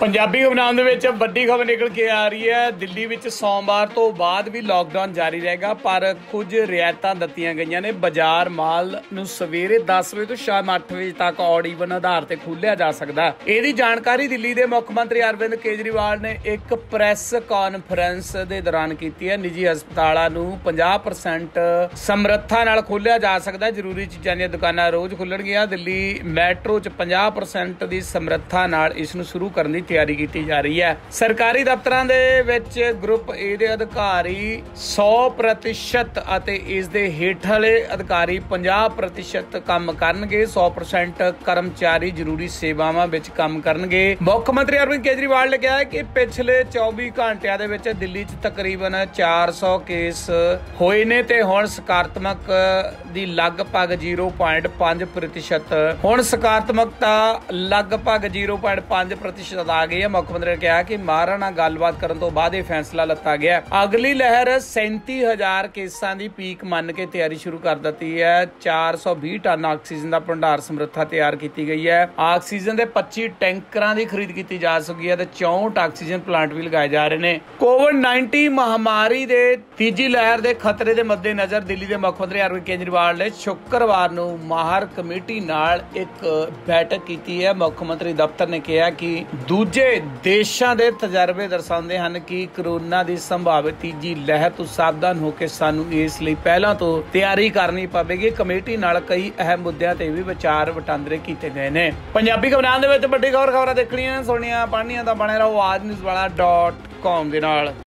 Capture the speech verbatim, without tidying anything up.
पंजाबी हुकमनाम दे विच वड्डी खबर निकल के आ रही है। दिल्ली विच सोमवार तो बाद भी लॉकडाउन जारी रहेगा, पर कुछ रियायतां दित्तियां गईयां ने। बाजार माल नूं सवेरे दस बजे तो शाम अठ बजे तक ऑड ईवन आधार ते खोलिया जा सकदा है। इहदी जानकारी दिल्ली दे मुख मंत्री अरविंद केजरीवाल ने एक प्रैस कॉन्फ्रेंस दे दौरान कीती है। निजी हस्पतालां नूं पचास परसेंट समर्था नाल खोलिया जा सकदा है। जरूरी चीज़ां दीयां दुकानां रोज़ खुलणगीਆਂ। दिल्ली मैट्रो च पचास परसेंट दी समर्था नाल इस नूं शुरू करन दी तैयारी की जा रही है। सरकारी दफ्तरां दे विच ग्रुप ए दे अधिकारी सौ प्रतिशत ਅਤੇ ਇਸ ਦੇ ਹੇਠਲੇ ਅਧਿਕਾਰੀ पचास प्रतिशत ਕੰਮ ਕਰਨਗੇ। सौ परसेंट ਕਰਮਚਾਰੀ ਜ਼ਰੂਰੀ ਸੇਵਾਵਾਂ ਵਿੱਚ ਕੰਮ ਕਰਨਗੇ। ਮੁੱਖ ਮੰਤਰੀ ਅਰਵਿੰਦ ਕੇਜਰੀਵਾਲ ਨੇ ਕਿਹਾ ਹੈ ਕਿ ਪਿਛਲੇ ਚੌਵੀ ਘੰਟਿਆਂ ਦੇ ਵਿੱਚ ਦਿੱਲੀ 'ਚ ਤਕਰੀਬਨ ਚਾਰ ਸੌ ਕੇਸ ਹੋਏ ਨੇ ਤੇ ਹੁਣ ਸਕਾਰਾਤਮਕ ਦੀ ਲਗਭਗ ਜ਼ੀਰੋ ਪੁਆਇੰਟ ਪੰਜ प्रतिशत ਹੁਣ ਸਕਾਰਾਤਮਕਤਾ ਲਗਭਗ ਜ਼ੀਰੋ ਪੁਆਇੰਟ ਪੰਜ प्रतिशत आ गई है। मुख मंत्री ने कहा कि माहरां नाल गलबात करन तो बाद यह फैसला लता गया। अगली लहर सैंती हजार केसां की पीक मन के तैयारी शुरू कर दी है। चार सौ भी टन ऑक्सीजन का भंडार समर्था तैयार की गई है। ऑक्सीजन के पच्ची टैंकर की खरीद की जा चुकी है। चौंठ ऑक्सीजन प्लांट भी लगाए जा रहे हैं। कोविड नाइनटीन महामारी के तीजी लहर के खतरे के मद्देनजर दिल्ली के मुख मंत्री अरविंद केजरीवाल ने शुक्रवार को माहर कमेटी नाल एक बैठक की है। मुख मंत्री दफ्तर ने कहा कि दूजे देशों के तजर्बे दर्शाते हैं कि कोरोना की संभावित तीजी लहर तो सावधान होकर सानू इसलिए पहला तो तैयारी करनी पवेगी। कमेटी नाल कई अहम मुद्दों ते भी विचार वटांदरे किए गए हैं। पंजाबी खबरां दे विच वड्डी खबर खबरां देखणियां सुणनियां पढ़नियां तां बने रहो आज न्यूज़ वाला डॉट कॉम दे नाल।